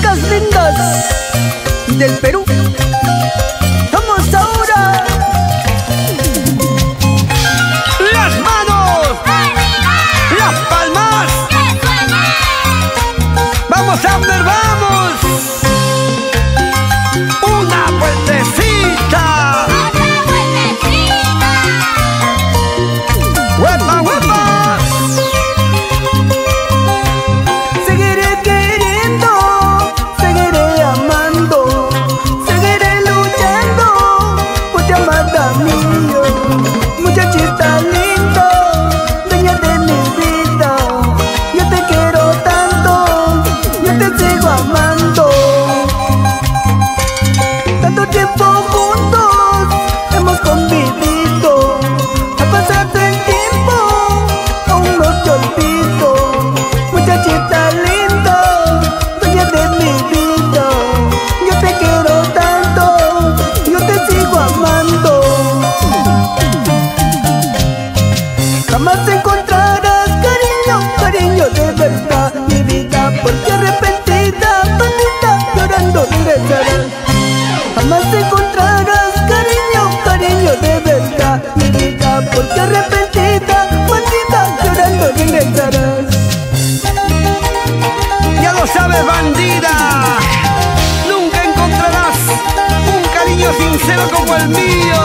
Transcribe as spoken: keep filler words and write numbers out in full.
chicas lindas del Perú. Vamos ahora. Las manos, las palmas. Vamos, Abner, vamos. Una vueltecita. ¡Huepa, huepa! Seguiré queriendo, seguiré amando, seguiré luchando por ti, amada mía. Muchachita linda, dueña de mi vida, yo te quiero tanto, yo te sigo amando. Tanto tiempo juntos hemos convivido, ha pasado el tiempo, aún no te olvido. Muchachita linda, dueña de mi vida, yo te quiero tanto, yo te sigo amando. Jamás encontrarás cariño, cariño de verdad, mi vida, porque arrepentida, bonita, llorando regresarás. Jamás encontrarás cariño, cariño de verdad, mi vida, porque arrepentida, maldita, llorando regresarás. Ya lo sabes, bandida, nunca encontrarás un cariño sincero como el mío.